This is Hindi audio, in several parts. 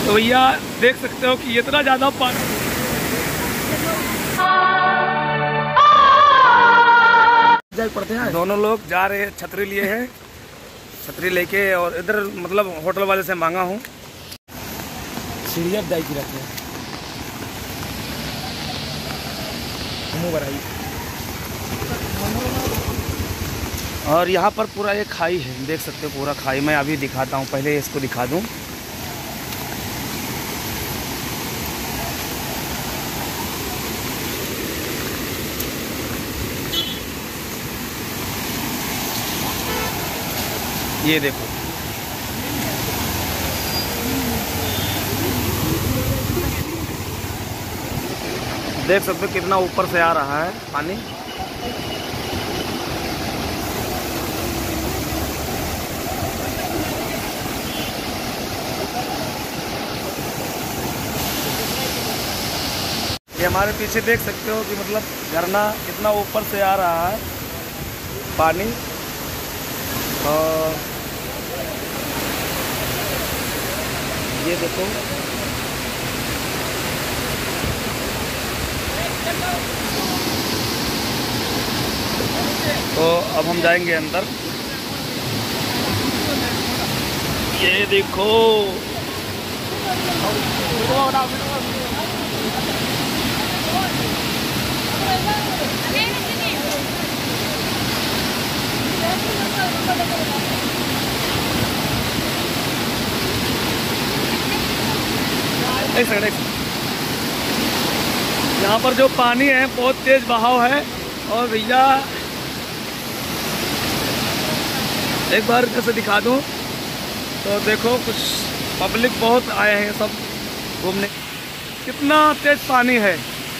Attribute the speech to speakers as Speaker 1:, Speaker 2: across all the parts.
Speaker 1: तो भैया देख सकते हो कि इतना ज़्यादा पानी। पड़ते हैं दोनों लोग जा रहे हैं, छतरी लिए हैं, छतरी लेके, और इधर मतलब होटल वाले से मांगा हूँ सीढ़ियाँ दाई की रखी है और यहाँ पर पूरा एक खाई है, देख सकते हो पूरा खाई। मैं अभी दिखाता हूँ, पहले इसको दिखा दूँ। ये देखो, देख सकते हो कितना ऊपर से आ रहा है पानी। ये हमारे पीछे देख सकते हो कि मतलब झरना कितना ऊपर से आ रहा है पानी। और ये देखो, तो अब हम जाएंगे अंदर। ये देखो, एक सेकंड, यहाँ पर जो पानी है बहुत तेज बहाव है। और भैया एक बार जैसे दिखा दूँ तो देखो, कुछ पब्लिक बहुत आए हैं सब घूमने। कितना तेज पानी है।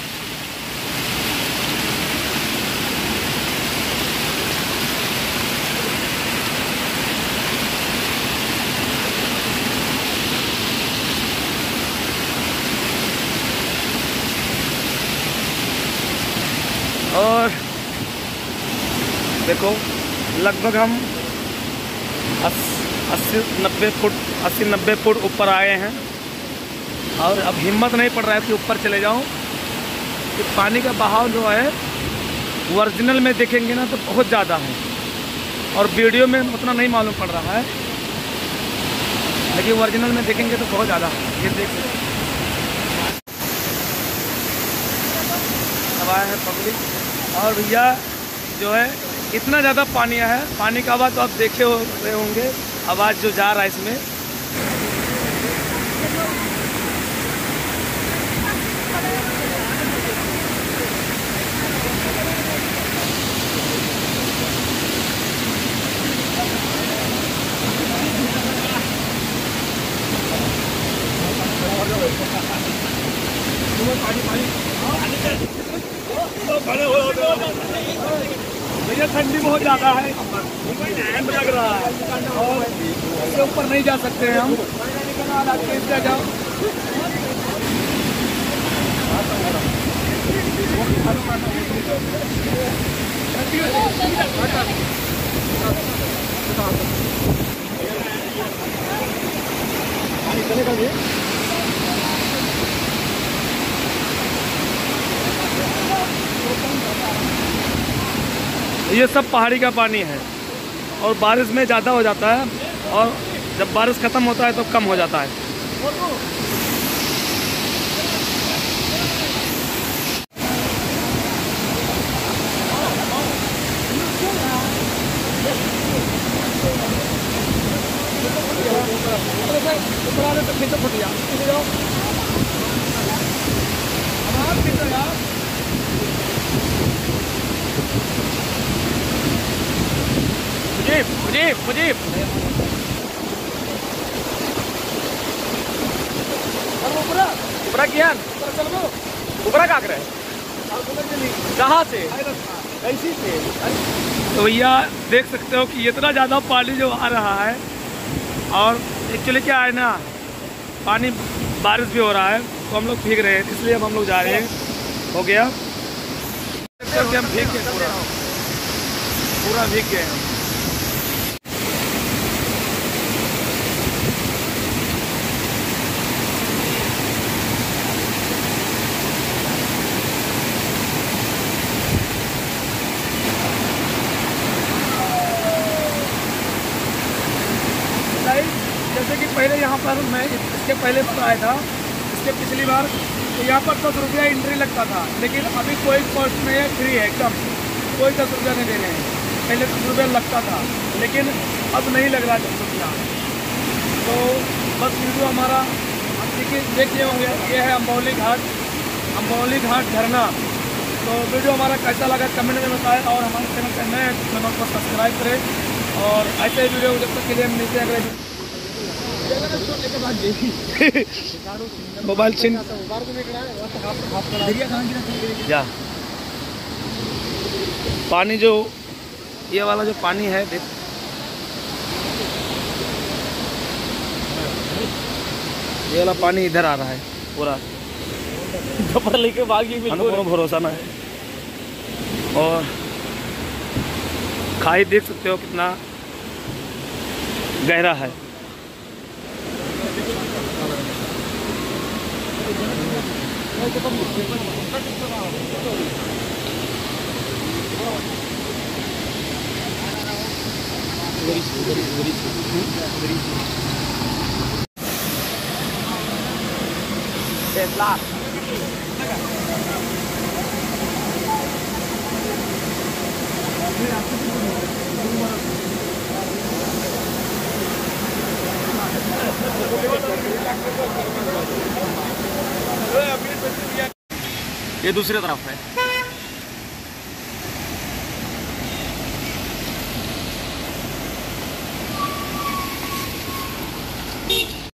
Speaker 1: और देखो, लगभग हम 80-90 फुट ऊपर आए हैं। और अब हिम्मत नहीं पड़ रहा है कि ऊपर चले जाऊं, कि पानी का बहाव जो है ओरिजिनल में देखेंगे ना तो बहुत ज़्यादा है, और वीडियो में उतना नहीं मालूम पड़ रहा है, लेकिन ओरिजिनल में देखेंगे तो बहुत ज़्यादा है। ये देख सकते अब आए हैं पब्लिक। और भैया जो है इतना ज़्यादा पानी है, पानी का आवाज़ तो आप देखे रहे होंगे, आवाज़ जो जा रहा है इसमें। भैया ठंडी बहुत ज़्यादा है, ठंड लग रहा है, और इसके ऊपर नहीं जा सकते हैं हम। जाओ, ये सब पहाड़ी का पानी है, और बारिश में ज़्यादा हो जाता है, और जब बारिश ख़त्म होता है तो कम हो जाता है। मुझे ऊपरा किया ऊपरा का करे कहाँ से कैसी से। तो भैया देख सकते हो कि इतना ज़्यादा पानी जो आ रहा है, और एक्चुअली क्या है ना, पानी बारिश भी हो रहा है तो हम लोग भीग रहे हैं, इसलिए अब हम लोग जा रहे हैं। हो गया कि हम भीग गए, पूरा भीग गए हम। पर मैं इसके पहले पर आया था, इसके पिछली बार, तो यहाँ पर 10 रुपया एंट्री लगता था, लेकिन अभी कोई कॉस्ट नहीं है, फ्री है एकदम, कोई 10 रुपया नहीं देने हैं। पहले 10 रुपया लगता था, लेकिन अब नहीं लग रहा 10 रुपया। तो बस वीडियो हमारा आप देखिए होंगे, ये है अम्बौली घाट झरना। तो वीडियो हमारा कैसा लगा कमेंट में बताएं, और हमारे चैनल पर नए चैनल को सब्सक्राइब करें, और ऐसे वीडियो जब तक के लिए मिलते हैं अगले मोबाइल छिन जा पानी, जो ये वाला जो पानी है देख, ये वाला पानी इधर आ रहा है पूरा, जबर लेके भागी, कोनो भरोसा ना है। और खाई देख सकते हो कितना गहरा है। ये दूसरी तरफ है।